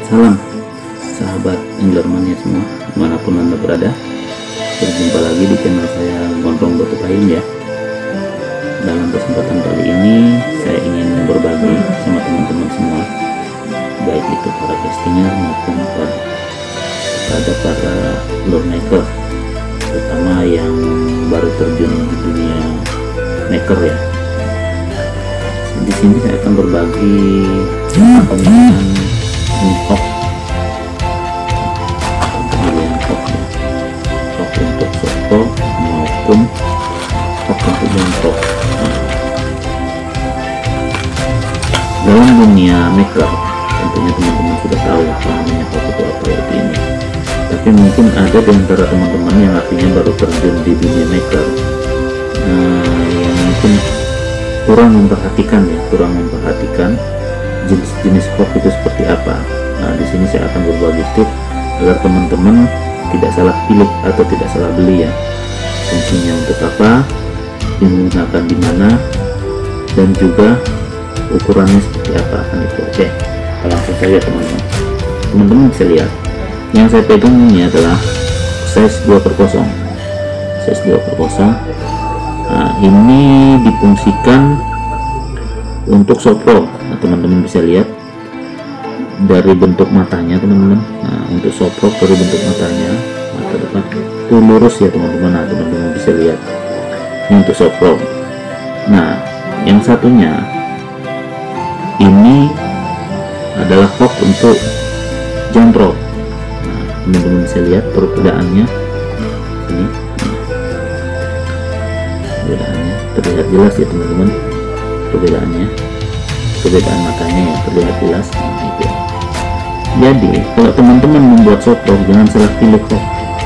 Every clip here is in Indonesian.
Salam sahabat Anglermania semua, dimanapun Anda berada. Berjumpa lagi di channel saya Gondrong Batu Payung ya. Dalam kesempatan kali ini saya ingin berbagi sama teman-teman semua, baik itu para castinger maupun kepada para lure maker, terutama yang baru terjun di dunia maker ya. Di sini saya akan berbagi tentang pemilihan hook, pemilihan hook untuk softball maupun hook untuk jangkau. Dalam dunia maker tentunya teman-teman sudah tahu namanya hook itu apa ya ini. Tapi mungkin ada di antara teman-teman yang artinya baru terjun di dunia maker, yang mungkin kurang memperhatikan jenis-jenis hook itu seperti apa. Nah, di sini saya akan berbagi tips agar teman-teman tidak salah pilih atau tidak salah beli ya. Fungsinya untuk apa, digunakan di mana, dan juga ukurannya seperti apa kan itu. Oke, langsung saja teman-teman. Teman-teman bisa lihat yang saya pegang ini adalah size 2/0. Size 2/0. Nah, ini difungsikan untuk softball. Nah, teman-teman bisa lihat dari bentuk matanya teman-teman. Nah, untuk softball dari bentuk matanya, mata depan itu lurus ya teman-teman. Nah, teman-teman bisa lihat ini untuk softball. Nah, yang satunya ini adalah hook untuk jump rope. Nah, teman-teman bisa lihat perbedaannya ini. Perbedaannya terlihat jelas ya teman-teman, perbedaan matanya ya terlihat jelas. Nah, itu. Jadi kalau teman-teman membuat softball jangan salah pilih hook.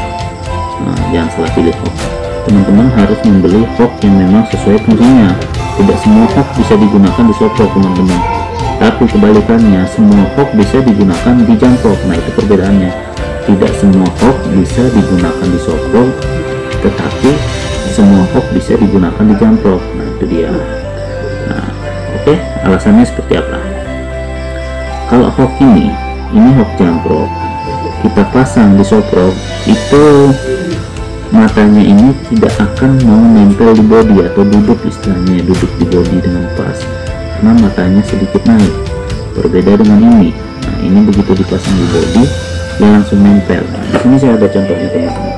Teman-teman harus membeli hook yang memang sesuai fungsinya. Tidak semua hook bisa digunakan di softball teman-teman, tapi kebalikannya semua hook bisa digunakan di jump. Nah, itu perbedaannya. Tidak semua hook bisa digunakan di softball, tetapi semua hook bisa digunakan di jump. Nah, itu dia. Nah, oke, alasannya seperti apa? Kalau hook ini hook jump rope, kita pasang di softball, itu matanya ini tidak akan mau nempel di body atau duduk, istilahnya duduk di body dengan pas, karena matanya sedikit naik. Berbeda dengan ini. Nah, ini begitu dipasang di body dia langsung nempel. Nah, di sini saya ada contohnya teman-teman.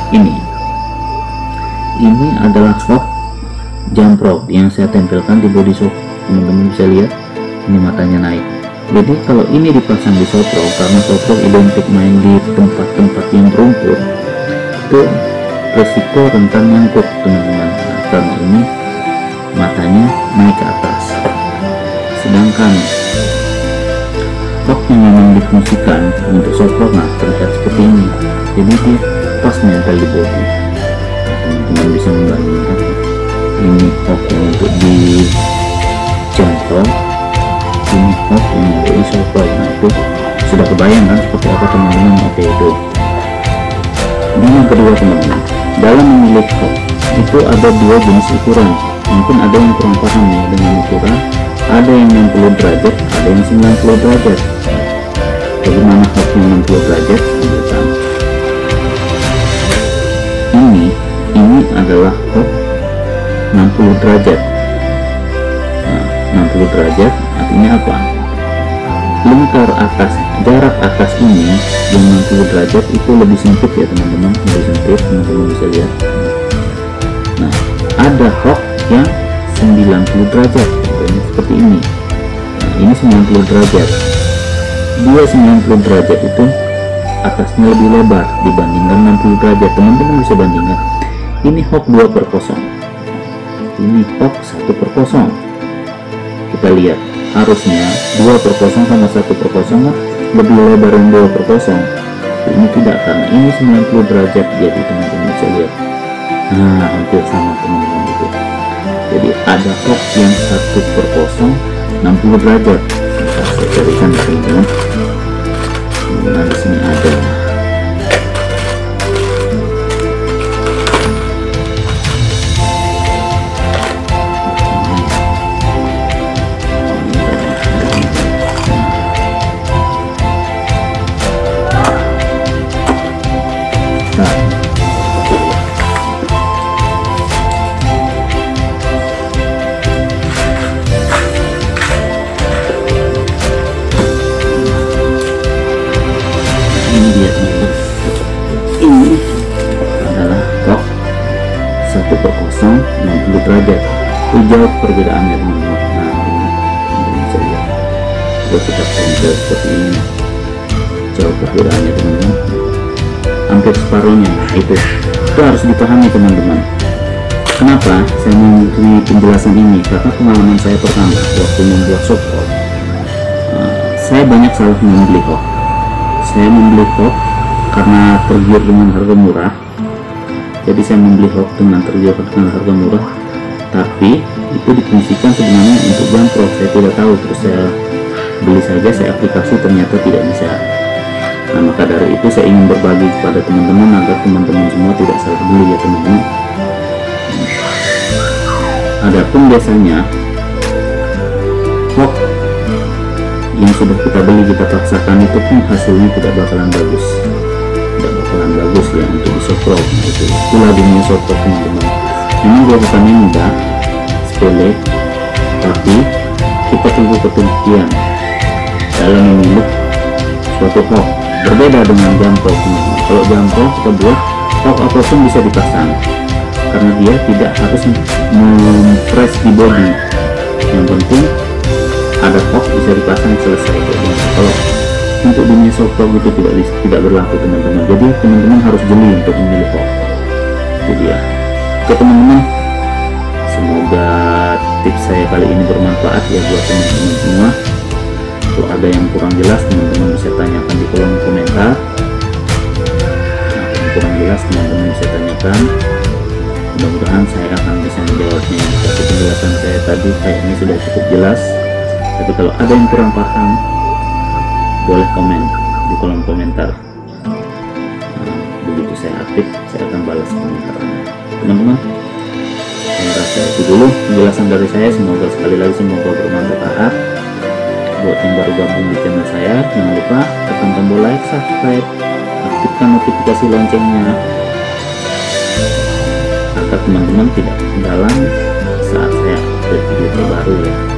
Ini adalah hook jump rope yang saya tempelkan di body soft. Teman-teman bisa lihat ini matanya naik. Jadi kalau ini dipasang di softball, karena softball identik main di tempat-tempat yang berumput, itu resiko rentan nyangkut teman-teman. Nah, karena ini matanya naik ke atas. Sedangkan hook yang memang difungsikan untuk softball, nah terlihat seperti ini. Jadi dia pas nempel di body. Teman-teman bisa membandingkan ini hook yang untuk di jump, ini hook yang untuk di softball. Nah, itu sudah kebayang kan seperti apa teman-teman. Oke, itu. Ini yang kedua teman-teman, dalam memilih hook itu ada dua jenis ukuran. Mungkin ada yang kurang paham ya dengan ukuran. Ada yang 60 derajat, ada yang 90 derajat. Bagaimana hook yang 60 derajat? Ini adalah hook 60 derajat. Nah, 60 derajat artinya apa? Lingkar atas, jarak atas ini yang 60 derajat itu lebih sempit ya teman-teman, lebih sempit, teman-teman bisa lihat. Nah, ada hook yang 90 derajat seperti ini. Nah, ini 90 derajat. Dia 90 derajat itu atasnya lebih lebar dibandingkan 60 derajat. Teman-teman bisa bandingkan. Ini hook 2/0, ini hook 1/0. Kita lihat, harusnya 2/0 sama 1/0 lebih lebar yang 2/0. Ini tidak, karena ini 90 derajat. Jadi teman-teman bisa lihat, nah hampir sama teman-teman itu. Jadi ada hook yang 1/0 60 derajat. Bisa saya carikan teman-teman. Nah, di sini ada. derajat. Itu jauh perbedaannya teman-teman. Nah ini bisa lihat, kalau kita compare seperti ini, jauh perbedaannya teman-teman, hampir separuhnya. Nah, itu harus dipahami teman-teman. Kenapa saya memberi penjelasan ini? Karena pengalaman saya pertama waktu membuat software, saya banyak salah membeli hoax. Saya membeli hoax karena tergiur dengan harga murah. Jadi saya membeli hoax dengan tergiur dengan harga murah, tapi itu difungsikan sebenarnya untuk jamprok. Saya tidak tahu, terus saya beli saja, saya aplikasi, ternyata tidak bisa. Nah, maka dari itu saya ingin berbagi kepada teman-teman agar teman-teman semua tidak salah beli ya teman-teman. Adapun biasanya hoax yang sudah kita beli, kita paksakan, itu pun hasilnya tidak bakalan bagus, ya untuk di software. Itulah dunia software teman-teman. Memang bukannya mudah, sepele, tapi kita perlu ketelitian dalam memilih suatu hoax. Berbeda dengan jamprok teman-teman. Kalau jamprok kita buat hoax apapun bisa dipasang, karena dia tidak harus mempress di body. Yang penting ada hoax bisa dipasang, selesai. Kalau untuk dunia software itu tidak berlaku teman-teman. Jadi teman-teman harus jeli untuk memilih hoax. Itu dia. Oke teman-teman, semoga tips saya kali ini bermanfaat ya buat teman-teman semua. Kalau ada yang kurang jelas, teman-teman bisa tanyakan di kolom komentar. Yang kurang jelas teman-teman bisa tanyakan, mudah-mudahan saya akan bisa menjawabnya. Tapi penjelasan saya tadi kayaknya sudah cukup jelas, tapi kalau ada yang kurang paham, boleh komen di kolom komentar. Begitu saya aktif, saya akan balas komentar Anda. Teman-teman, saya rasa itu dulu penjelasan dari saya. Semoga sekali lagi semoga bermanfaat. Buat yang baru gabung di channel saya, jangan lupa tekan tombol like, subscribe, aktifkan notifikasi loncengnya agar teman-teman tidak ketinggalan saat saya upload video terbaru ya.